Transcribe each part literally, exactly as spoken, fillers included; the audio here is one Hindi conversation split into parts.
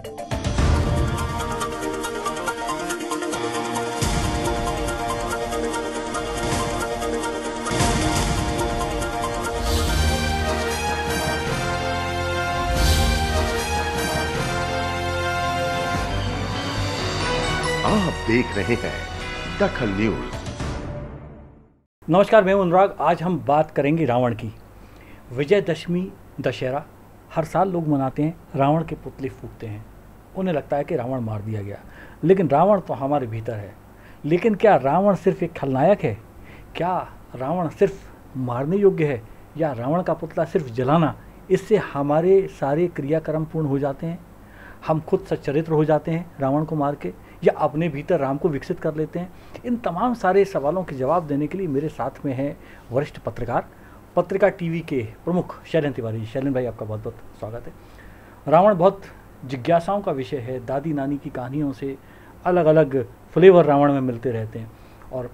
आप देख रहे हैं दखल न्यूज। नमस्कार, मैं हूं अनुराग। आज हम बात करेंगे रावण की। विजयदशमी दशहरा हर साल लोग मनाते हैं, रावण के पुतले फूकते हैं। उन्हें लगता है कि रावण मार दिया गया, लेकिन रावण तो हमारे भीतर है। लेकिन क्या रावण सिर्फ एक खलनायक है? क्या रावण सिर्फ मारने योग्य है? या रावण का पुतला सिर्फ जलाना, इससे हमारे सारे क्रियाक्रम पूर्ण हो जाते हैं? हम खुद सच्चरित्र हो जाते हैं रावण को मार के, या अपने भीतर राम को विकसित कर लेते हैं? इन तमाम सारे सवालों के जवाब देने के लिए मेरे साथ में हैं वरिष्ठ पत्रकार, पत्रिका टीवी के प्रमुख शैलेन तिवारी जी। शैलेन भाई, आपका बहुत बहुत स्वागत है। रावण बहुत जिज्ञासाओं का विषय है। दादी नानी की कहानियों से अलग अलग फ्लेवर रावण में मिलते रहते हैं, और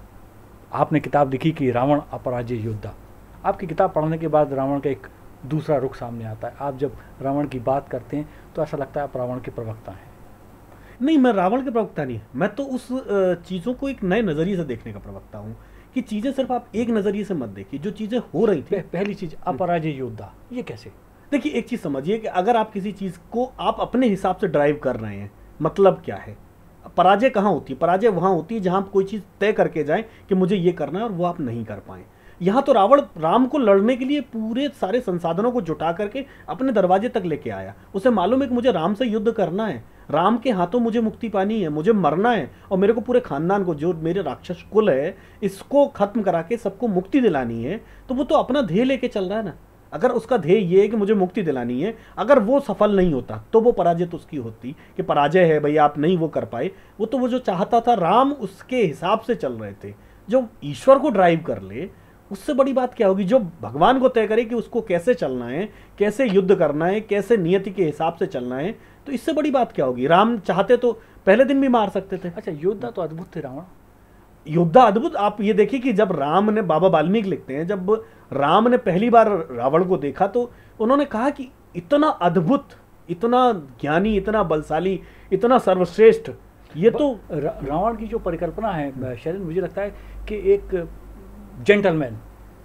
आपने किताब लिखी कि रावण अपराजय योद्धा। आपकी किताब पढ़ने के बाद रावण का एक दूसरा रुख सामने आता है। आप जब रावण की बात करते हैं तो ऐसा लगता है आप रावण के प्रवक्ता हैं। नहीं, मैं रावण के प्रवक्ता नहीं, मैं तो उस चीज़ों को एक नए नज़रिए से देखने का प्रवक्ता हूँ कि चीज़ें सिर्फ आप एक नज़रिए से मत देखिए। जो चीज़ें हो रही थी, पहली चीज़ अपराजय योद्धा, ये कैसे? देखिए, एक चीज़ समझिए कि अगर आप किसी चीज़ को आप अपने हिसाब से ड्राइव कर रहे हैं, मतलब क्या है? पराजय कहाँ होती है? पराजय वहाँ होती है जहाँ आप कोई चीज़ तय करके जाएं कि मुझे ये करना है और वो आप नहीं कर पाएँ। यहाँ तो रावण राम को लड़ने के लिए पूरे सारे संसाधनों को जुटा करके अपने दरवाजे तक लेके आया। उसे मालूम है कि मुझे राम से युद्ध करना है, राम के हाथों मुझे मुक्ति पानी है, मुझे मरना है, और मेरे को पूरे खानदान को, जो मेरे राक्षस कुल है, इसको खत्म करा के सबको मुक्ति दिलानी है। तो वो तो अपना ध्येय लेके चल रहा है ना। अगर उसका ध्येय ये है कि मुझे मुक्ति दिलानी है, अगर वो सफल नहीं होता तो वो पराजय तो उसकी होती कि पराजय है भैया, आप नहीं वो कर पाए। वो तो वो जो चाहता था, राम उसके हिसाब से चल रहे थे। जो ईश्वर को ड्राइव कर ले, उससे बड़ी बात क्या होगी? जो भगवान को तय करे कि उसको कैसे चलना है, कैसे युद्ध करना है, कैसे नियति के हिसाब से चलना है, तो इससे बड़ी बात क्या होगी? राम चाहते तो पहले दिन भी मार सकते थे। अच्छा, योद्धा तो अद्भुत थे रावण। योद्धा अद्भुत। आप ये देखिए कि जब राम ने, बाबा वाल्मीकि लिखते हैं, जब राम ने पहली बार रावण को देखा तो उन्होंने कहा कि इतना अद्भुत, इतना ज्ञानी, इतना बलशाली, इतना सर्वश्रेष्ठ, ये तो रा, रावण की जो परिकल्पना है शैलेन, मुझे लगता है कि एक जेंटलमैन,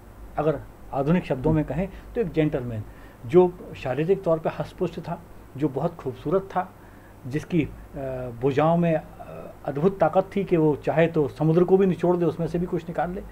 अगर आधुनिक शब्दों में कहें तो एक जेंटलमैन, जो शारीरिक तौर पे हष्टपुष्ट था, जो बहुत खूबसूरत था, जिसकी भुजाओं में अद्भुत ताकत थी कि वो चाहे तो समुद्र को भी निचोड़ दे, उसमें से भी कुछ निकाल ले।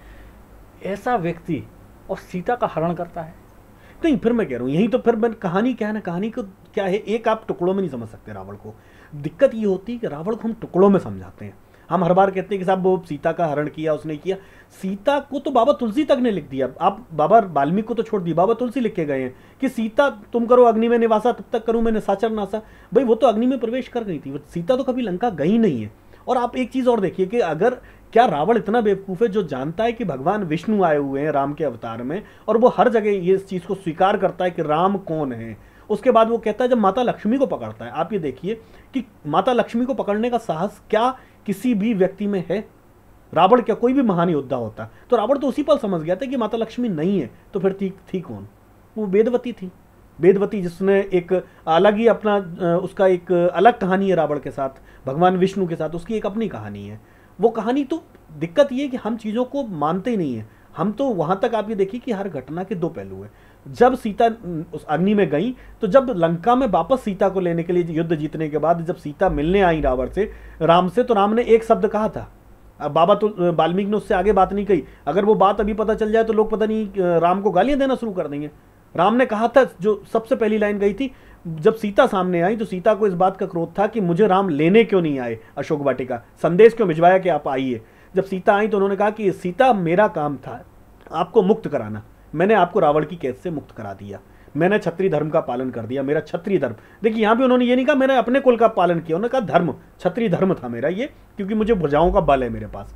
ऐसा व्यक्ति और सीता का हरण करता है। नहीं, फिर मैं कह रहा हूँ, यही तो फिर मैं, कहानी क्या है ना, कहानी को क्या है, एक आप टुकड़ों में नहीं समझ सकते रावण को। दिक्कत ये होती है कि रावण को हम टुकड़ों में समझाते हैं। हम हर बार कहते हैं कि साहब वो सीता का हरण किया, उसने किया। सीता को तो बाबा तुलसी तक ने लिख दिया। आप बाबा वाल्मीकि को तो छोड़ दिया, बाबा तुलसी लिख के गए हैं कि सीता तुम करो अग्नि में निवासा, तब तक करूं मैं निशाचर नासा। भाई वो तो अग्नि में प्रवेश कर गई थी, सीता तो कभी लंका गई नहीं है। और आप एक चीज और देखिए कि अगर, क्या रावण इतना बेवकूफ है जो जानता है कि भगवान विष्णु आए हुए हैं राम के अवतार में, और वो हर जगह ये इस चीज को स्वीकार करता है कि राम कौन है। उसके बाद वो कहता है, जब माता लक्ष्मी को पकड़ता है, आप ये देखिए कि माता लक्ष्मी को पकड़ने का साहस क्या किसी भी व्यक्ति में है? रावण क्या कोई भी महान योद्धा होता? तो रावण तो उसी पल समझ गया था कि माता लक्ष्मी नहीं है, तो फिर थी थी कौन? वो वेदवती थी। वेदवती, जिसने एक अलग ही अपना, उसका एक अलग कहानी है रावण के साथ, भगवान विष्णु के साथ उसकी एक अपनी कहानी है। वो कहानी, तो दिक्कत ये है कि हम चीज़ों को मानते ही नहीं है। हम तो वहाँ तक, आप ये देखिए कि हर घटना के दो पहलू हैं। जब सीता उस अग्नि में गई, तो जब लंका में वापस सीता को लेने के लिए युद्ध जीतने के बाद जब सीता मिलने आई रावण से, राम से, तो राम ने एक शब्द कहा था। अब बाबा तो वाल्मीकि ने उससे आगे बात नहीं कही। अगर वो बात अभी पता चल जाए तो लोग पता नहीं राम को गालियां देना शुरू कर देंगे। राम ने कहा था, जो सबसे पहली लाइन गई थी, जब सीता सामने आई तो सीता को इस बात का क्रोध था कि मुझे राम लेने क्यों नहीं आए, अशोक वाटिका संदेश क्यों भिजवाया कि आप आइए। जब सीता आई तो उन्होंने कहा कि सीता, मेरा काम था आपको मुक्त कराना, मैंने आपको रावण की कैद से मुक्त करा दिया, मैंने क्षत्रिय धर्म का पालन कर दिया, मेरा क्षत्रिय धर्म। देखिए यहाँ भी उन्होंने ये नहीं कहा मैंने अपने कुल का पालन किया, उन्होंने कहा धर्म, क्षत्रिय धर्म था मेरा ये, क्योंकि मुझे भुजाओं का बल है मेरे पास।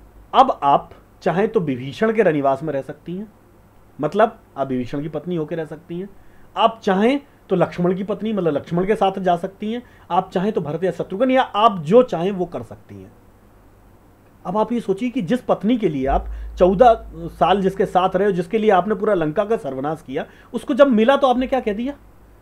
अब आप चाहें तो विभीषण के रनिवास में रह सकती हैं, मतलब आप विभीषण की पत्नी होकर रह सकती हैं। आप चाहें तो लक्ष्मण की पत्नी, मतलब लक्ष्मण के साथ जा सकती हैं। आप चाहें तो भरत या शत्रुघ्न, या आप जो चाहें वो कर सकती हैं। अब आप ये सोचिए कि जिस पत्नी के लिए आप चौदह साल जिसके साथ रहे हो, जिसके लिए आपने पूरा लंका का सर्वनाश किया, उसको जब मिला तो आपने क्या कह दिया?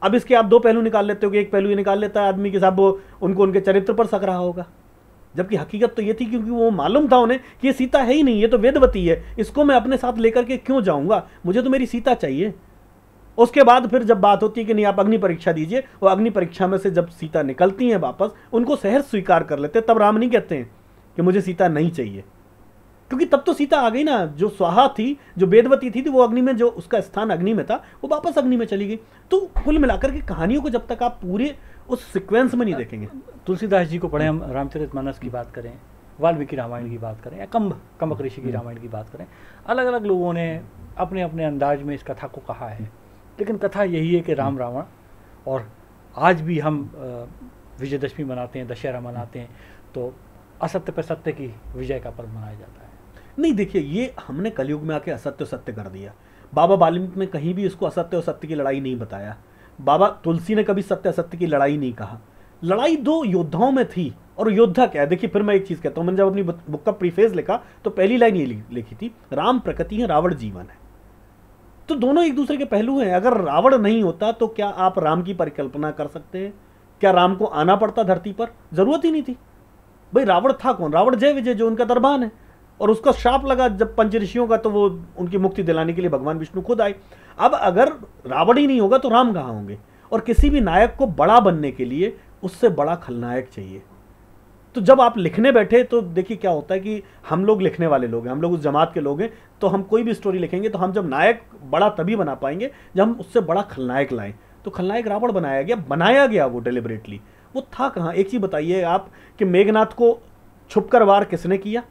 अब इसके आप दो पहलू निकाल लेते हो कि एक पहलू ये निकाल लेता है आदमी कि साहब वो उनको उनके चरित्र पर शक रहा होगा, जबकि हकीकत तो ये थी क्योंकि वो मालूम था उन्हें कि ये सीता है ही नहीं, ये तो वेदवती है, इसको मैं अपने साथ लेकर के क्यों जाऊंगा, मुझे तो मेरी सीता चाहिए। उसके बाद फिर जब बात होती है कि नहीं आप अग्नि परीक्षा दीजिए, वो अग्नि परीक्षा में से जब सीता निकलती हैं वापस, उनको सहर्ष स्वीकार कर लेते, तब राम नहीं कहते हैं कि मुझे सीता नहीं चाहिए, क्योंकि तब तो सीता आ गई ना, जो स्वाहा थी, जो वेदवती थी, थी वो अग्नि में, जो उसका स्थान अग्नि में था, वो वापस अग्नि में चली गई। तो कुल मिलाकर के कहानियों को जब तक आप पूरे उस सीक्वेंस में नहीं देखेंगे, तुलसीदास जी को पढ़े, हम रामचरितमानस की बात करें, वाल्मीकि रामायण की बात करें, या कंब कंबक ऋषि की रामायण की बात करें, अलग अलग लोगों ने अपने अपने अंदाज में इस कथा को कहा है, लेकिन कथा यही है कि राम रावण, और आज भी हम विजयदशमी मनाते हैं, दशहरा मनाते हैं, तो असत्य पर सत्य की विजय का पर्व मनाया जाता है। नहीं देखिए, ये हमने कलयुग में आके असत्य सत्य कर दिया। बाबा वाल्मीकि ने कहीं भी इसको असत्य और सत्य की लड़ाई नहीं बताया, बाबा तुलसी ने कभी सत्य असत्य की लड़ाई नहीं कहा। लड़ाई दो योद्धाओं में थी, और योद्धा क्या है, देखिए फिर मैं एक चीज कहता हूं, मैंने जब अपनी बुक का प्रीफेस लिखा तो पहली लाइन ये लिखी थी, राम प्रकृति है, रावण जीवन है। तो दोनों एक दूसरे के पहलू हैं। अगर रावण नहीं होता तो क्या आप राम की परिकल्पना कर सकते हैं? क्या राम को आना पड़ता धरती पर? जरूरत ही नहीं थी भाई। रावण था कौन? रावण जय विजय, जो उनका दरबान है, और उसका शाप लगा जब पंच ऋषियों का, तो वो उनकी मुक्ति दिलाने के लिए भगवान विष्णु खुद आए। अब अगर रावण ही नहीं होगा तो राम कहाँ होंगे? और किसी भी नायक को बड़ा बनने के लिए उससे बड़ा खलनायक चाहिए। तो जब आप लिखने बैठे तो देखिए क्या होता है कि हम लोग लिखने वाले लोग हैं, हम लोग उस जमात के लोग हैं, तो हम कोई भी स्टोरी लिखेंगे तो हम जब नायक बड़ा तभी बना पाएंगे जब हम उससे बड़ा खलनायक लाएं। तो खलनायक रावण बनाया गया, बनाया गया वो डेलिबरेटली। वो था कहाँ? एक चीज बताइए आप कि मेघनाथ को छुपकर वार किसने किया?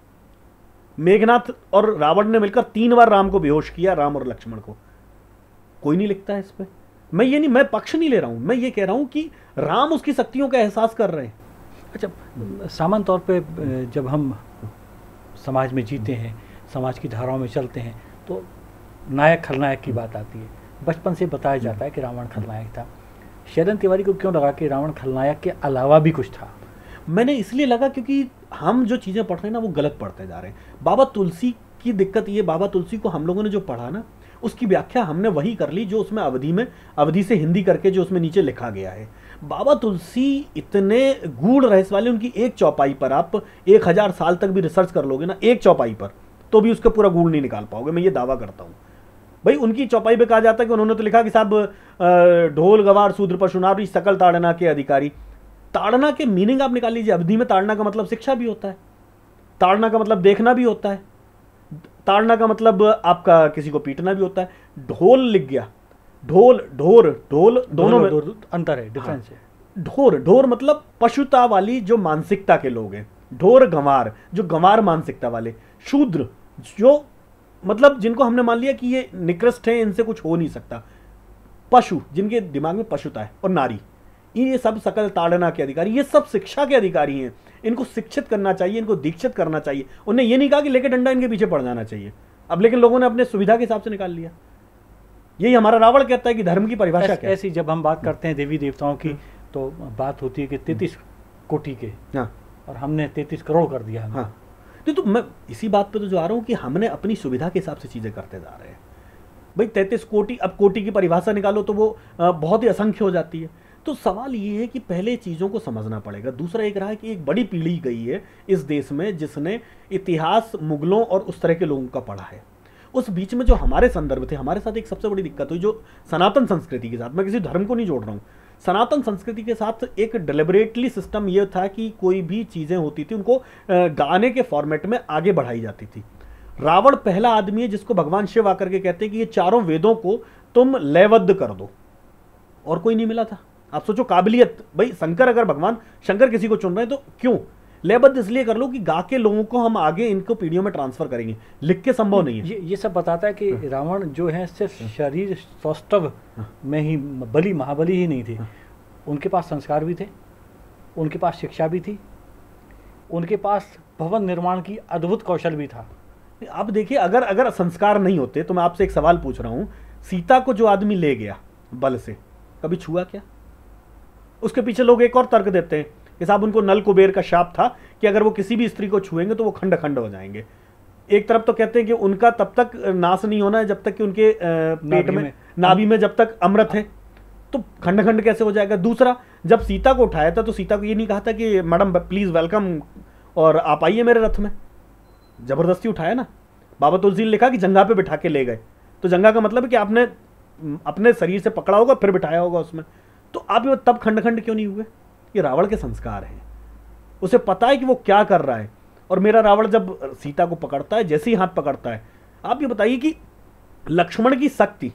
मेघनाथ और रावण ने मिलकर तीन बार राम को बेहोश किया, राम और लक्ष्मण को। कोई नहीं लिखता है इस पे। मैं ये नहीं, मैं पक्ष नहीं ले रहा हूं, मैं ये कह रहा हूं कि राम उसकी शक्तियों का एहसास कर रहे हैं। अच्छा, सामान्य तौर पे जब हम समाज में जीते हैं, समाज की धाराओं में चलते हैं, तो नायक खलनायक की बात आती है। बचपन से बताया जाता है कि रावण खलनायक था। शरण तिवारी को क्यों लगा कि रावण खलनायक के अलावा भी कुछ था? मैंने इसलिए लगा क्योंकि हम जो चीज़ें पढ़ रहे हैं ना, वो गलत पढ़ते जा रहे हैं। बाबा तुलसी की दिक्कत ये, बाबा तुलसी को हम लोगों ने जो पढ़ा ना, उसकी व्याख्या हमने वही कर ली जो उसमें अवधि में, अवधि से हिंदी करके जो उसमें नीचे लिखा गया है। बाबा तुलसी इतने गूढ़ रहस्य वाले, उनकी एक चौपाई पर आप एक हजार साल तक भी रिसर्च कर लोगे ना, एक चौपाई पर, तो भी उसका पूरा गूढ़ नहीं निकाल पाओगे। मैं ये दावा करता हूँ भाई। उनकी चौपाई पे कहा जाता है कि उन्होंने तो लिखा कि साहब ढोल गवार शूद्र पशुनारी सकल ताड़ना के अधिकारी। ताड़ना के मीनिंग आप निकाल लीजिए। अवधि में ताड़ना का मतलब शिक्षा भी होता है, ताड़ना का मतलब देखना भी होता है, ताड़ना का मतलब आपका किसी को पीटना भी होता है। ढोल लिख गया, ढोल ढोर ढोल दोनों में अंतर है, डिफरेंस है। ढोर ढोर मतलब पशुता वाली जो मानसिकता के लोग हैं, ढोर गंवार जो गंवार मानसिकता वाले, शूद्र जो मतलब जिनको हमने मान लिया कि ये निकृष्ट है, इनसे कुछ हो नहीं सकता, पशु जिनके दिमाग में पशुता है, और नारी, ये सब सकल ताड़ना के अधिकारी, ये सब शिक्षा के अधिकारी हैं। इनको शिक्षित करना चाहिए, इनको दीक्षित करना चाहिए। उन्हें ये नहीं कहा कि लेके डंडा इनके पीछे पड़ जाना चाहिए। अब लेकिन लोगों ने अपने सुविधा के हिसाब से निकाल लिया। यही हमारा रावण कहता है कि धर्म की परिभाषा क्या है। ऐसी जब हम बात करते हैं देवी देवताओं की, तो बात होती है कि तैंतीस कोटि के, हाँ, और हमने तैंतीस करोड़ कर दिया। हाँ, नहीं तो मैं इसी बात पे तो जो आ रहा हूँ कि हमने अपनी सुविधा के हिसाब से चीजें करते जा रहे हैं भाई। तैंतीस कोटि, अब कोटि की परिभाषा निकालो तो वो बहुत ही असंख्य हो जाती है। तो सवाल ये है कि पहले चीज़ों को समझना पड़ेगा। दूसरा एक रहा है कि एक बड़ी पीढ़ी गई है इस देश में जिसने इतिहास मुगलों और उस तरह के लोगों का पढ़ा है। उस बीच में जो हमारे संदर्भ थे, हमारे साथ एक सबसे बड़ी दिक्कत हुई जो सनातन संस्कृति के साथ, मैं किसी धर्म को नहीं जोड़ रहा हूँ, सनातन संस्कृति के साथ एक डेलिबरेटली सिस्टम ये था कि कोई भी चीज़ें होती थी उनको गाने के फॉर्मेट में आगे बढ़ाई जाती थी। रावण पहला आदमी है जिसको भगवान शिव आकर के कहते हैं कि ये चारों वेदों को तुम लयबद्ध कर दो, और कोई नहीं मिला था। आप सोचो काबिलियत भाई, शंकर अगर भगवान शंकर किसी को चुन रहे हैं तो क्यों लयबद्ध इसलिए कर लो कि गा के लोगों को हम आगे इनको पीढ़ियों में ट्रांसफर करेंगे, लिख के संभव नहीं है। ये ये सब बताता है कि रावण जो है सिर्फ शरीर सौष्ठव में ही बली महाबली ही नहीं थे, उनके पास संस्कार भी थे, उनके पास शिक्षा भी थी, उनके पास भवन निर्माण की अद्भुत कौशल भी था। आप देखिए, अगर अगर संस्कार नहीं होते तो मैं आपसे एक सवाल पूछ रहा हूं, सीता को जो आदमी ले गया बल से, कभी छुआ क्या? उसके पीछे लोग एक और तर्क देते हैं कि साहब उनको नल कुबेर का शाप था कि अगर वो किसी भी स्त्री को छुएंगे तो वो खंड खंड हो जाएंगे। एक तरफ तो कहते हैं कि उनका तब तक नाश नहीं होना है जब तक कि उनके पेट में, नाभि में जब तक अमृत है, तो खंड खंड कैसे हो जाएगा? दूसरा, जब सीता को उठाया था तो सीता को ये नहीं कहा था कि मैडम प्लीज वेलकम और आप आइए मेरे रथ में, जबरदस्ती उठाया ना। बाबा तुलसी ने लिखा कि जंगा पे बिठा के ले गए, तो जंगा का मतलब है कि आपने अपने शरीर से पकड़ा होगा फिर बिठाया होगा उसमें। तो आप ये तब खंड खंड क्यों नहीं हुए? ये रावण के संस्कार हैं, उसे पता है कि वो क्या कर रहा है। और मेरा रावण जब सीता को पकड़ता है, जैसे ही हाथ पकड़ता है, आप ये बताइए कि लक्ष्मण की शक्ति,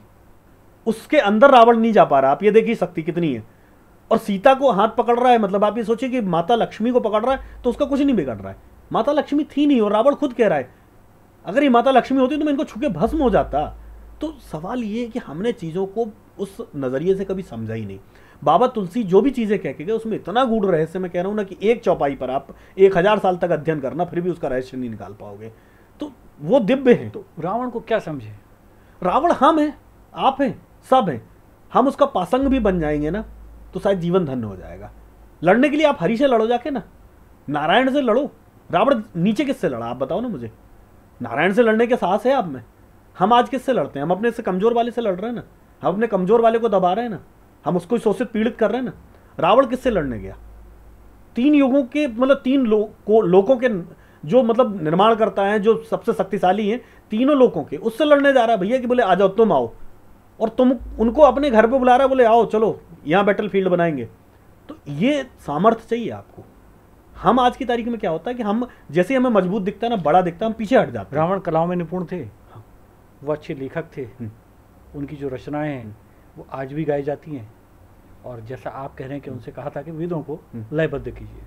उसके अंदर रावण नहीं जा पा रहा। आप ये देखिए शक्ति कितनी है। और सीता को हाथ पकड़ रहा है, मतलब आप ये सोचिए कि माता लक्ष्मी को पकड़ रहा है तो उसका कुछ नहीं बिगड़ रहा है। माता लक्ष्मी थी नहीं, और रावण खुद कह रहा है अगर ये माता लक्ष्मी होती तो मैं इनको छुके भस्म हो जाता। तो सवाल ये है कि हमने चीज़ों को उस नज़रिए से कभी समझा ही नहीं। बाबा तुलसी जो भी चीज़ें कह के गए उसमें इतना गूढ़ रहस्य, मैं कह रहा हूँ ना कि एक चौपाई पर आप एक हजार साल तक अध्ययन करना फिर भी उसका रहस्य नहीं निकाल पाओगे। तो वो दिव्य है। तो रावण को क्या समझे? रावण हम हैं, आप हैं, सब हैं। हम उसका पासंग भी बन जाएंगे ना तो शायद जीवन धन्य हो जाएगा। लड़ने के लिए आप हरि से लड़ो जाके ना, नारायण से लड़ो। रावण नीचे किससे लड़ा आप बताओ ना मुझे? नारायण से लड़ने के साहस है आप में? हम आज किससे लड़ते हैं? हम अपने से कमजोर वाले से लड़ रहे हैं ना, हम अपने कमजोर वाले को दबा रहे हैं ना, हम उसको शोषित पीड़ित कर रहे हैं ना। रावण किससे लड़ने गया? तीन युगों के मतलब तीन लो, को, लोकों के जो मतलब निर्माण करता है, जो सबसे शक्तिशाली हैं तीनों लोकों के, उससे लड़ने जा रहा है भैया कि बोले आ जाओ तुम आओ, और तुम उनको अपने घर पे बुला रहा है, बोले आओ चलो यहाँ बैटल फील्ड बनाएंगे। तो ये सामर्थ्य चाहिए आपको। हम आज की तारीख में क्या होता है कि हम जैसे हमें मजबूत दिखता है ना, बड़ा दिखता है, हम पीछे हट जाते हैं। रावण कलाओं में निपुण थे, वो अच्छे लेखक थे, उनकी जो रचनाएं हैं वो आज भी गाई जाती हैं। और जैसा आप कह रहे हैं कि उनसे कहा था कि वेदों को लयबद्ध कीजिए,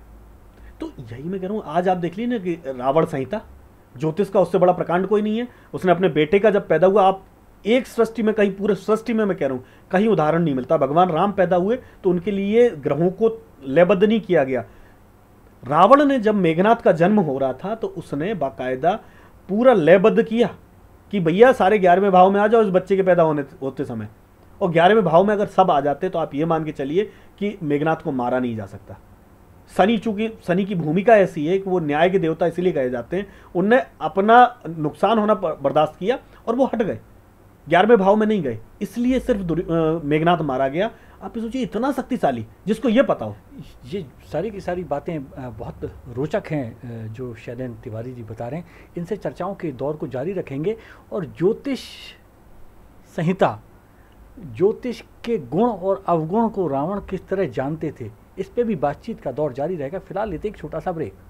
तो यही मैं कह रहा हूँ। आज आप देख लीजिए ना कि रावण संहिता, ज्योतिष का उससे बड़ा प्रकांड कोई नहीं है। उसने अपने बेटे का जब पैदा हुआ, आप एक सृष्टि में, कहीं पूरे सृष्टि में मैं कह रहा हूँ कहीं उदाहरण नहीं मिलता। भगवान राम पैदा हुए तो उनके लिए ग्रहों को लयबद्ध नहीं किया गया। रावण ने जब मेघनाथ का जन्म हो रहा था तो उसने बाकायदा पूरा लयबद्ध किया कि भैया सारे ग्यारहवें भाव में आ जाओ इस बच्चे के पैदा होने होते समय। और ग्यारहवें भाव में अगर सब आ जाते तो आप ये मान के चलिए कि मेघनाथ को मारा नहीं जा सकता। शनि, चूंकि शनि की भूमिका ऐसी है कि वो न्याय के देवता इसलिए कहे जाते हैं, उनने अपना नुकसान होना बर्दाश्त किया और वो हट गए, ग्यारहवें भाव में नहीं गए, इसलिए सिर्फ मेघनाथ मारा गया। आप ये सोचिए इतना शक्तिशाली, जिसको ये पता हो। ये सारी की सारी बातें बहुत रोचक हैं जो शैलेंद्र तिवारी जी बता रहे हैं। इनसे चर्चाओं के दौर को जारी रखेंगे और ज्योतिष संहिता, ज्योतिष के गुण और अवगुण को रावण किस तरह जानते थे, इस पे भी बातचीत का दौर जारी रहेगा। फिलहाल लेते एक छोटा सा ब्रेक।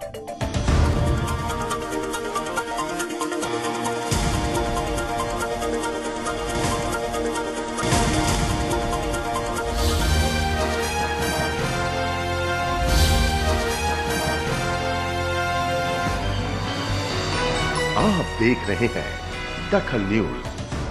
आप देख रहे हैं दखल न्यूज।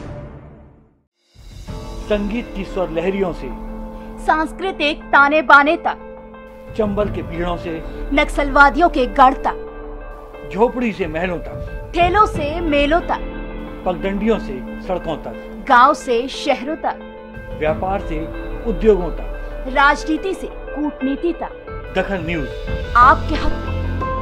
संगीत की स्वर लहरियों से सांस्कृतिक ताने बाने तक, चंबल के पीड़ों से नक्सलवादियों के गढ़ तक, झोपड़ी से महलों तक, ठेलों से मेलों तक, पगडंडियों से सड़कों तक, गांव से शहरों तक, व्यापार से उद्योगों तक, राजनीति से कूटनीति तक, दखल न्यूज आपके हक में।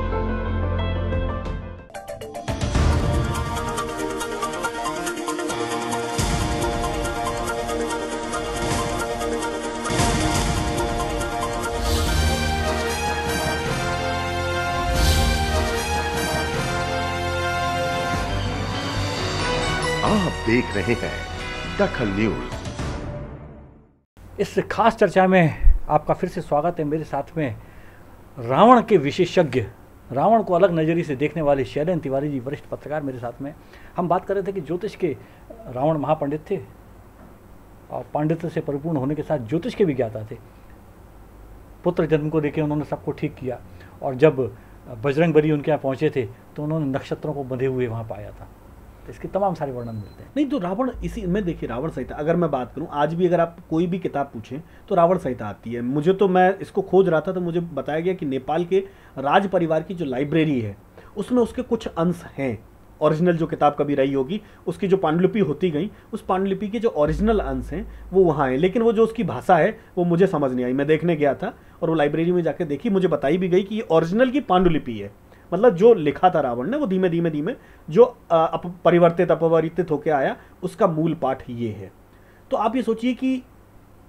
आप देख रहे हैं दखल न्यूज। इस खास चर्चा में आपका फिर से स्वागत है। मेरे साथ में रावण के विशेषज्ञ, रावण को अलग नज़रिए से देखने वाले शैलेंद्र तिवारी जी, वरिष्ठ पत्रकार मेरे साथ में। हम बात कर रहे थे कि ज्योतिष के रावण महापंडित थे और पांडित्य से परिपूर्ण होने के साथ ज्योतिष के भी ज्ञाता थे। पुत्र जन्म को लेकर उन्होंने सबको ठीक किया, और जब बजरंगबली उनके यहाँ पहुँचे थे तो उन्होंने नक्षत्रों को बंधे हुए वहाँ पाया था। तो इसके तमाम सारे वर्णन मिलते हैं। नहीं तो रावण इसी में देखिए, रावण संहिता अगर मैं बात करूं, आज भी अगर आप कोई भी किताब पूछें तो रावण संहिता आती है। मुझे तो, मैं इसको खोज रहा था तो मुझे बताया गया कि नेपाल के राज परिवार की जो लाइब्रेरी है उसमें उसके कुछ अंश हैं। ओरिजिनल जो किताब कभी रही होगी उसकी जो पांडुलिपि होती गई, उस पांडुलिपि के जो ओरिजिनल अंश हैं वो वहाँ हैं, लेकिन वो जो उसकी भाषा है वो मुझे समझ नहीं आई। मैं देखने गया था और वो लाइब्रेरी में जाकर देखी, मुझे बताई भी गई कि ये ओरिजिनल की पांडुलिपि है। मतलब जो लिखा था रावण ने वो धीमे धीमे धीमे जो अप परिवर्तित अपरिवर्तित होकर आया, उसका मूल पाठ ये है। तो आप ये सोचिए कि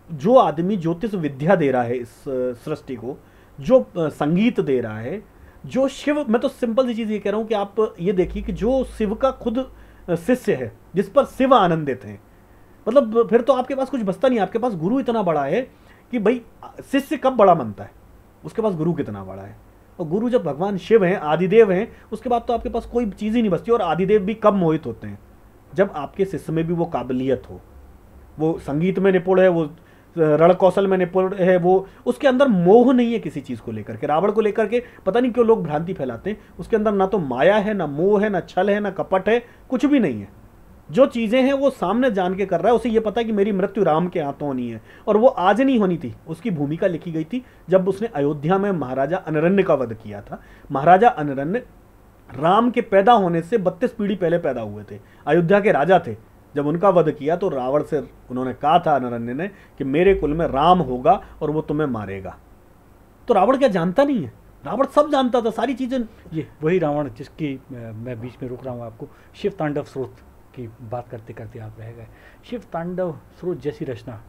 जो आदमी ज्योतिष विद्या दे रहा है इस सृष्टि को, जो संगीत दे रहा है, जो शिव, मैं तो सिंपल सी चीज ये कह रहा हूं कि आप ये देखिए कि जो शिव का खुद शिष्य है, जिस पर शिव आनंदित हैं, मतलब फिर तो आपके पास कुछ बचता नहीं। आपके पास गुरु इतना बड़ा है कि भाई शिष्य कब बड़ा बनता है, उसके पास गुरु कितना बड़ा है। और गुरु जब भगवान शिव हैं, आदिदेव हैं, उसके बाद तो आपके पास कोई चीज़ ही नहीं बचती। और आदिदेव भी कब मोहित होते हैं, जब आपके शिष्य में भी वो काबिलियत हो, वो संगीत में निपुण है, वो रण कौशल में निपुण है, वो उसके अंदर मोह नहीं है किसी चीज़ को लेकर के। रावण को लेकर के पता नहीं क्यों लोग भ्रांति फैलाते हैं, उसके अंदर ना तो माया है, ना मोह है, ना छल है, ना कपट है, कुछ भी नहीं है। जो चीज़ें हैं वो सामने जान के कर रहा है। उसे ये पता है कि मेरी मृत्यु राम के हाथों होनी है, और वो आज नहीं होनी थी। उसकी भूमिका लिखी गई थी जब उसने अयोध्या में महाराजा अनरण्य का वध किया था। महाराजा अनरण्य राम के पैदा होने से बत्तीस पीढ़ी पहले पैदा हुए थे, अयोध्या के राजा थे। जब उनका वध किया तो रावण से उन्होंने कहा था अनरण्य ने कि मेरे कुल में राम होगा और वो तुम्हें मारेगा। तो रावण क्या जानता नहीं है? रावण सब जानता था, सारी चीजें। ये वही रावण जिसकी अ, मैं बीच में रोक रहा हूँ आपको, शिव तांडव स्रोत की बात करते करते आप रह गए। शिव तांडव स्रोत जैसी रचना,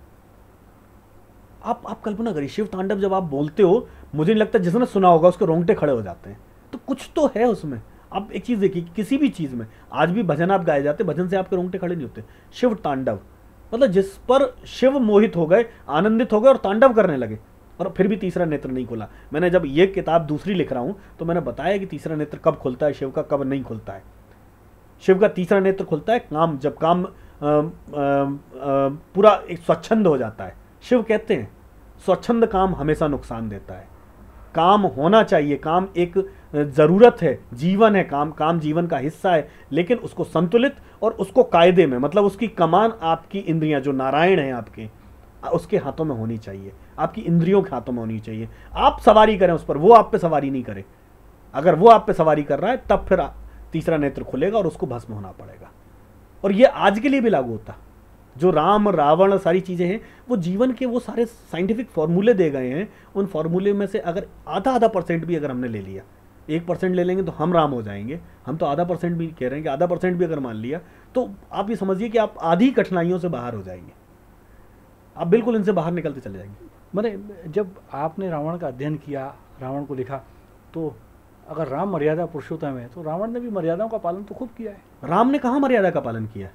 आप आप कल्पना करिए, शिव तांडव जब आप बोलते हो, मुझे नहीं लगता जिसने सुना होगा उसके रोंगटे खड़े हो जाते हैं। तो कुछ तो है उसमें। आप एक चीज देखिए, किसी भी चीज में आज भी भजन आप गाए जाते, भजन से आपके रोंगटे खड़े नहीं होते। शिव तांडव मतलब जिस पर शिव मोहित हो गए, आनंदित हो गए और तांडव करने लगे, और फिर भी तीसरा नेत्र नहीं खुला। मैंने जब ये किताब दूसरी लिख रहा हूं तो मैंने बताया कि तीसरा नेत्र कब खुलता है शिव का, कब नहीं खुलता है। शिव का तीसरा नेत्र खुलता है काम, जब काम आ, आ, आ, पूरा एक स्वच्छंद हो जाता है। शिव कहते हैं स्वच्छंद काम हमेशा नुकसान देता है। काम होना चाहिए, काम एक ज़रूरत है, जीवन है, काम काम जीवन का हिस्सा है, लेकिन उसको संतुलित और उसको कायदे में, मतलब उसकी कमान आपकी इंद्रियां जो नारायण हैं आपके, उसके हाथों में होनी चाहिए, आपकी इंद्रियों के हाथों में होनी चाहिए। आप सवारी करें उस पर, वो आप पे सवारी नहीं करे। अगर वो आप पे सवारी कर रहा है तब फिर तीसरा नेत्र खुलेगा और उसको भस्म होना पड़ेगा। और ये आज के लिए भी लागू होता। जो राम रावण सारी चीज़ें हैं वो जीवन के वो सारे साइंटिफिक फॉर्मूले दे गए हैं। उन फॉर्मूले में से अगर आधा आधा परसेंट भी अगर हमने ले लिया, एक परसेंट ले लेंगे तो हम राम हो जाएंगे। हम तो आधा परसेंट भी कह रहे हैं कि आधा परसेंट भी अगर मान लिया तो आप ये समझिए कि आप आधी कठिनाइयों से बाहर हो जाएंगे, आप बिल्कुल इनसे बाहर निकलते चले जाएंगे। मैंने जब आपने रावण का अध्ययन किया, रावण को लिखा, तो अगर राम मर्यादा पुरुषोत्तम है तो रावण ने भी मर्यादाओं का पालन तो खूब किया है। राम ने कहाँ मर्यादा का पालन किया?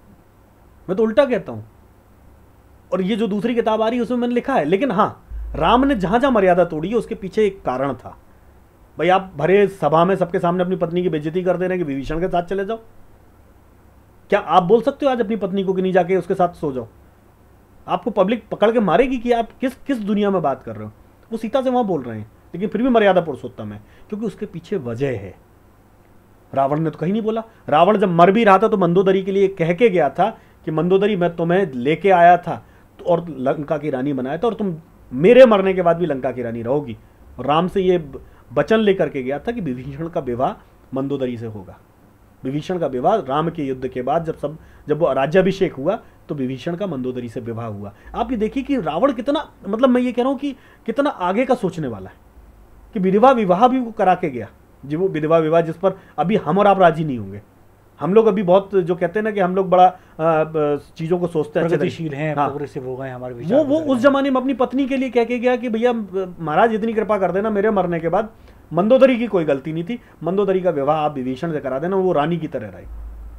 मैं तो उल्टा कहता हूं। और ये जो दूसरी किताब आ रही है उसमें मैंने लिखा है, लेकिन हाँ, राम ने जहां जहां मर्यादा तोड़ी है उसके पीछे एक कारण था। भाई आप भरे सभा में सबके सामने अपनी पत्नी की बेइज्जती कर दे रहे हैं कि विभीषण के साथ चले जाओ। क्या आप बोल सकते हो आज अपनी पत्नी को कि नहीं जाके उसके साथ सो जाओ? आपको पब्लिक पकड़ के मारेगी कि आप किस किस दुनिया में बात कर रहे हो। वो सीता से वहां बोल रहे हैं, लेकिन फिर भी मर्यादा पुरुषोत्तम है, क्योंकि उसके पीछे वजह है। रावण ने तो कहीं नहीं बोला। रावण जब मर भी रहा था तो मंदोदरी के लिए कह के गया था कि मंदोदरी मैं तुम्हें लेके आया था तो और लंका की रानी बनाया था, और तुम मेरे मरने के बाद भी लंका की रानी रहोगी। और राम से ये वचन लेकर के गया था कि विभीषण का विवाह मंदोदरी से होगा। विभीषण का विवाह राम के युद्ध के बाद जब सब जब वो राज्याभिषेक हुआ तो विभीषण का मंदोदरी से विवाह हुआ। आप ये देखिए कि रावण कितना, मतलब मैं ये कह रहा हूँ कि कितना आगे का सोचने वाला है कि विधवा विवाह भी वो करा के गया, जो वो विधवा विवाह जिस पर अभी हम और आप राजी नहीं होंगे। हम लोग अभी बहुत जो कहते हैं ना कि हम लोग बड़ा चीज़ों को सोचते हैं, प्रगतिशील हैं, हाँ, प्रोग्रेसिव हो गए हमारे विचार। वो वो उस जमाने में अपनी पत्नी के लिए कह के गया कि भैया महाराज इतनी कृपा कर देना, मेरे मरने के बाद मंदोदरी की कोई गलती नहीं थी, मंदोदरी का विवाह आप विभीषण से करा देना, वो रानी की तरह रहे।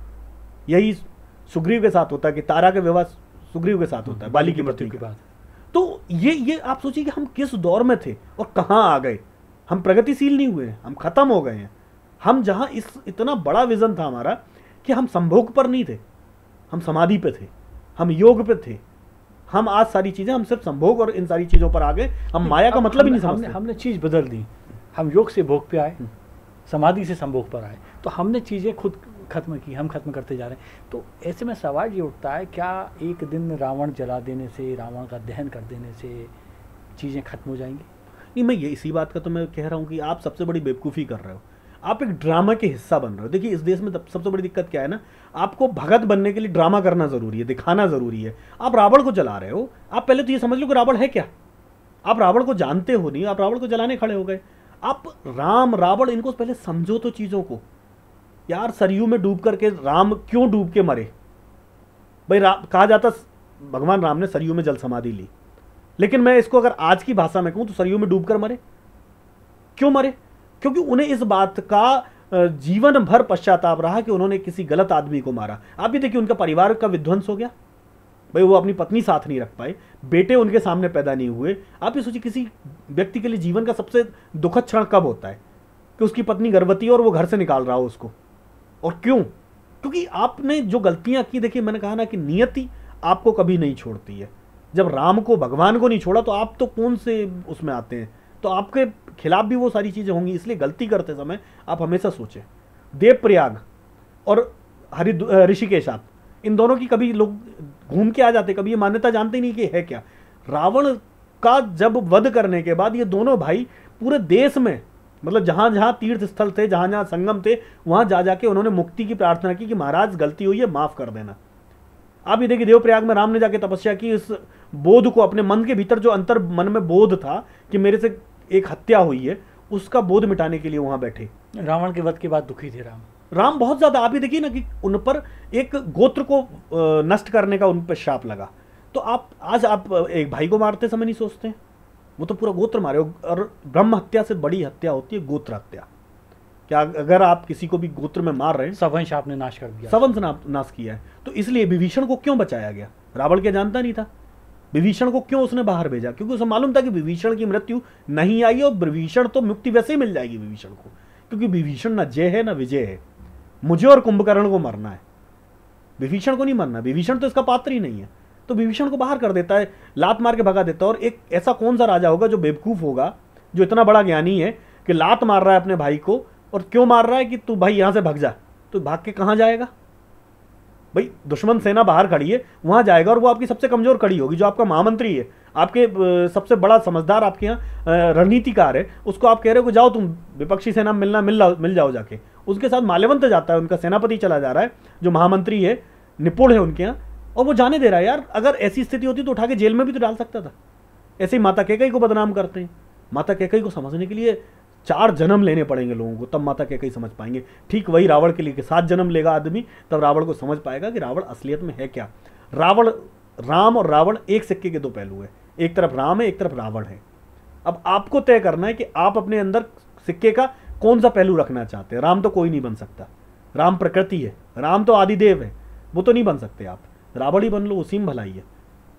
यही सुग्रीव के साथ होता है कि तारा का विवाह सुग्रीव के साथ होता है बाली की मृत्यु के बाद। तो ये ये आप सोचिए कि हम किस दौर में थे और कहाँ आ गए। हम प्रगतिशील नहीं हुए, हम खत्म हो गए हैं। हम जहां इस इतना बड़ा विजन था हमारा कि हम संभोग पर नहीं थे, हम समाधि पे थे, हम योग पे थे। हम आज सारी चीजें, हम सिर्फ संभोग और इन सारी चीजों पर आ गए। हम माया का मतलब ही नहीं समझते। हमने, हमने चीज बदल दी। हम योग से भोग पे आए, समाधि से संभोग पर आए, तो हमने चीजें खुद खत्म की, हम खत्म करते जा रहे हैं। तो ऐसे में सवाल ये उठता है, क्या एक दिन रावण जला देने से, रावण का दहन कर देने से चीजें खत्म हो जाएंगी? नहीं, मैं ये इसी बात का तो मैं कह रहा हूँ कि आप सबसे बड़ी बेवकूफ़ी कर रहे हो। आप एक ड्रामा के हिस्सा बन रहे हो। देखिए इस देश में सबसे बड़ी दिक्कत क्या है ना, आपको भगत बनने के लिए ड्रामा करना जरूरी है, दिखाना जरूरी है। आप रावण को जला रहे हो, आप पहले तो ये समझ लो कि रावण है क्या। आप रावण को जानते हो नहीं, आप रावण को जलाने खड़े हो गए। आप राम रावण इनको पहले समझो तो चीज़ों को। यार सरयू में डूब करके राम क्यों डूब के मरे? भाई कहा जाता भगवान राम ने सरयू में जल समाधि ली, लेकिन मैं इसको अगर आज की भाषा में कहूं तो सरयू में डूबकर मरे। क्यों मरे? क्योंकि उन्हें इस बात का जीवन भर पश्चाताप रहा कि उन्होंने किसी गलत आदमी को मारा। आप भी देखिए, उनका परिवार का विध्वंस हो गया भाई, वो अपनी पत्नी साथ नहीं रख पाए, बेटे उनके सामने पैदा नहीं हुए। आप ये सोचिए, किसी व्यक्ति के लिए जीवन का सबसे दुखद क्षण कब होता है कि उसकी पत्नी गर्भवती है और वो घर से निकाल रहा हो उसको। और क्यों? क्योंकि आपने जो गलतियां की, देखिए मैंने कहा ना कि नियति आपको कभी नहीं छोड़ती है। जब राम को, भगवान को नहीं छोड़ा तो आप तो कौन से उसमें आते हैं, तो आपके खिलाफ भी वो सारी चीजें होंगी। इसलिए गलती करते समय आप हमेशा सोचें। देवप्रयाग और हरि ऋषिकेश, आप इन दोनों की कभी लोग घूम के आ जाते, कभी ये मान्यता जानते ही नहीं कि है क्या। रावण का जब वध करने के बाद ये दोनों भाई पूरे देश में, मतलब जहां जहां तीर्थ स्थल थे, जहां जहां संगम थे, वहां जा जाके उन्होंने मुक्ति की प्रार्थना की कि महाराज गलती हुई है, माफ कर देना। आप ये देखिए, देवप्रयाग में राम ने जाके तपस्या की, इस बोध को, अपने मन के भीतर जो अंतर मन में बोध था कि मेरे से एक हत्या हुई है, उसका बोध मिटाने के लिए वहां बैठे। रावण के वध के बाद दुखी थे राम राम बहुत ज्यादा। आप ही देखिए ना कि उन पर एक गोत्र को नष्ट करने का उन पर शाप लगा। तो आप आज आप एक भाई को मारते समय नहीं सोचते हैं, वो तो पूरा गोत्र मारे। और ब्रह्म हत्या से बड़ी हत्या होती है गोत्र हत्या। क्या अगर आप किसी को भी गोत्र में मार रहे हैं, सवंश आपने नाश कर दिया, सवंश ना, नाश किया है। तो इसलिए विभीषण को क्यों बचाया गया? रावण क्या जानता नहीं था? विभीषण को क्यों उसने बाहर भेजा? क्योंकि उसे मालूम था कि विभीषण की मृत्यु नहीं आई और विभीषण तो मुक्ति वैसे ही मिल जाएगी विभीषण को, क्योंकि विभीषण ना जय है ना विजय है। मुझे और कुंभकर्ण को मरना है, विभीषण को नहीं मरना। विभीषण तो इसका पात्र ही नहीं है, तो विभीषण को बाहर कर देता है, लात मार के भगा देता है। और एक ऐसा कौन सा राजा होगा जो बेवकूफ होगा, जो इतना बड़ा ज्ञानी है कि लात मार रहा है अपने भाई को, और क्यों मार रहा है कि तू भाई यहां से भाग जा। तो भाग के कहां जाएगा भाई? दुश्मन सेना बाहर खड़ी है, वहां जाएगा, और वो आपकी सबसे कमजोर कड़ी होगी, जो आपका महामंत्री है, आपके सबसे बड़ा समझदार, आपके यहाँ रणनीतिकार है, उसको आप कह रहे हो कि जाओ तुम विपक्षी सेना मिलना मिल मिल जाओ जाके। उसके साथ माल्यवंत जाता है, उनका सेनापति चला जा रहा है, जो महामंत्री है, निपुण है उनके यहाँ, और वो जाने दे रहा है। यार अगर ऐसी स्थिति होती तो उठा के जेल में भी तो डाल सकता था। ऐसे ही माता कैकेयी को बदनाम करते हैं। माता कैकेयी को समझने के लिए चार जन्म लेने पड़ेंगे लोगों को, तब माता कैकेयी समझ पाएंगे। ठीक वही रावण के लिए कि सात जन्म लेगा आदमी, तब रावण को समझ पाएगा कि रावण असलियत में है क्या। रावण, राम और रावण एक सिक्के के दो पहलू है, एक तरफ राम है, एक तरफ रावण है। अब आपको तय करना है कि आप अपने अंदर सिक्के का कौन सा पहलू रखना चाहते हैं। राम तो कोई नहीं बन सकता, राम प्रकृति है, राम तो आदिदेव है, वो तो नहीं बन सकते आप। रावण ही बन लो, उसी में भलाई है।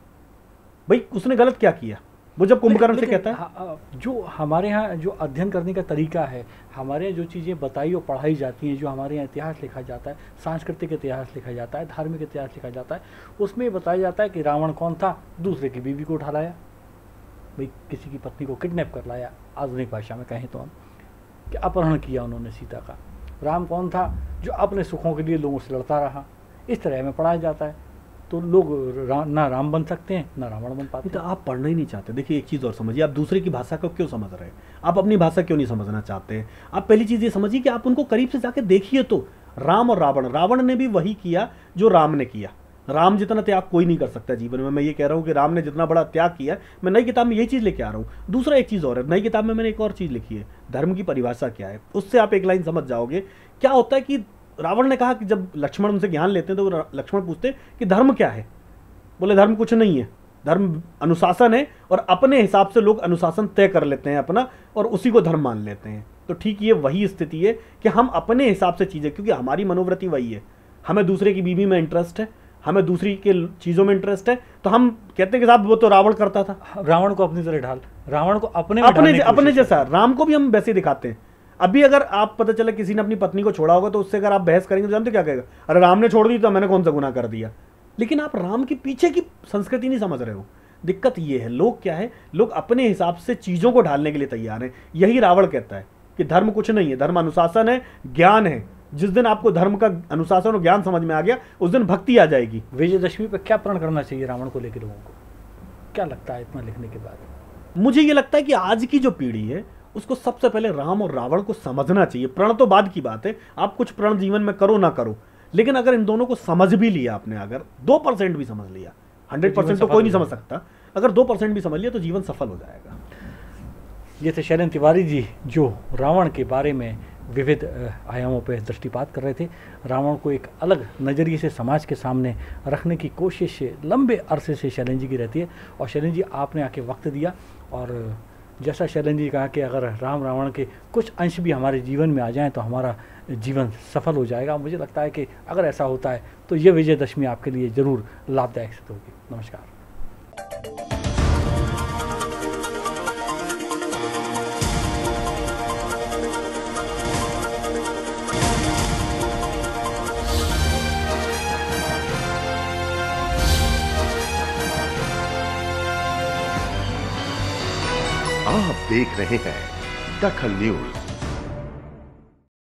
भाई उसने गलत क्या किया? वो जब कुंभकर्ण से कहता है, जो हमारे यहाँ जो अध्ययन करने का तरीका है, हमारे यहाँ जो चीज़ें बताई और पढ़ाई जाती हैं, जो हमारे यहाँ इतिहास लिखा जाता है, सांस्कृतिक इतिहास लिखा जाता है, धार्मिक इतिहास लिखा जाता है, उसमें ये बताया जाता है कि रावण कौन था? दूसरे की बीवी को उठा लाया, भाई किसी की पत्नी को किडनैप कर लाया, आधुनिक भाषा में कहें तो हम, कि अपहरण किया उन्होंने सीता का। राम कौन था? जो अपने सुखों के लिए लोगों से लड़ता रहा। इस तरह में पढ़ाया जाता है, तो लोग रा, ना राम बन सकते हैं ना रावण बन पाते। तो आप पढ़ना ही नहीं चाहते। देखिए एक चीज़ और समझिए, आप दूसरे की भाषा को क्यों समझ रहे हैं? आप अपनी भाषा क्यों नहीं समझना चाहते? आप पहली चीज़ ये समझिए कि आप उनको करीब से जाके देखिए। तो राम और रावण, रावण ने भी वही किया जो राम ने किया। राम जितना त्याग कोई नहीं कर सकता जीवन में। मैं ये कह रहा हूँ कि राम ने जितना बड़ा त्याग किया, मैं नई किताब में यही चीज़ लेके आ रहा हूँ। दूसरा एक चीज़ और है, नई किताब में मैंने एक और चीज़ लिखी है, धर्म की परिभाषा क्या है। उससे आप एक लाइन समझ जाओगे। क्या होता है कि रावण ने कहा कि जब लक्ष्मण उनसे ज्ञान लेते हैं तो लक्ष्मण पूछते कि धर्म क्या है? बोले धर्म कुछ नहीं है, धर्म अनुशासन है, और अपने हिसाब से लोग अनुशासन तय कर लेते हैं अपना, और उसी को धर्म मान लेते हैं। तो ठीक ये वही स्थिति है कि हम अपने हिसाब से चीज़ें, क्योंकि हमारी मनोवृत्ति वही है, हमें दूसरे की बीवी में इंटरेस्ट है, हमें दूसरी के चीज़ों में इंटरेस्ट है, तो हम कहते हैं कि साहब वो तो रावण करता था। रावण को अपनी तरह ढाल, रावण को अपने अपने अपने जैसा, राम को भी हम वैसे दिखाते हैं। अभी अगर आप पता चले किसी ने अपनी पत्नी को छोड़ा होगा, तो उससे अगर आप बहस करेंगे तो जानते क्या कहेगा? अरे राम ने छोड़ दी तो मैंने कौन सा गुनाह कर दिया। लेकिन आप राम के पीछे की संस्कृति नहीं समझ रहे हो। दिक्कत ये है, लोग क्या है, लोग अपने हिसाब से चीज़ों को ढालने के लिए तैयार हैं। यही रावण कहता है कि धर्म कुछ नहीं है, धर्म अनुशासन है, ज्ञान है। जिस दिन आपको धर्म का अनुशासन और ज्ञान समझ में आ गया, उस दिन भक्ति आ जाएगी। विजयदशमी पर क्या प्रण करना चाहिए रावण को लेकर लोगों को? क्या लगता है इतना लिखने के बाद? मुझे ये लगता है कि आज की जो पीढ़ी है उसको सबसे पहले राम और रावण को समझना चाहिए। प्रण तो बाद की बात है, आप कुछ प्रण जीवन में करो ना करो, लेकिन अगर इन दोनों को समझ भी लिया आपने, अगर दो परसेंट भी समझ लिया, हंड्रेड परसेंट तो कोई नहीं समझ सकता, अगर दो परसेंट भी समझ लिया तो जीवन सफल हो जाएगा। ये थे शैलेंद्र तिवारी जी, जो रावण के बारे में विविध आयामों पर दृष्टिपात कर रहे थे। रावण को एक अलग नज़रिए से समाज के सामने रखने की कोशिश लंबे अरसे से शैलेंद्र जी की रहती है। और शैलेंद्र जी, आपने आके वक्त दिया, और जैसा शैलेंद्र जी कहा कि अगर राम रावण के कुछ अंश भी हमारे जीवन में आ जाएं तो हमारा जीवन सफल हो जाएगा। मुझे लगता है कि अगर ऐसा होता है तो ये विजयदशमी आपके लिए ज़रूर लाभदायक सिद्ध होगी। नमस्कार। आप देख रहे हैं दखल न्यूज।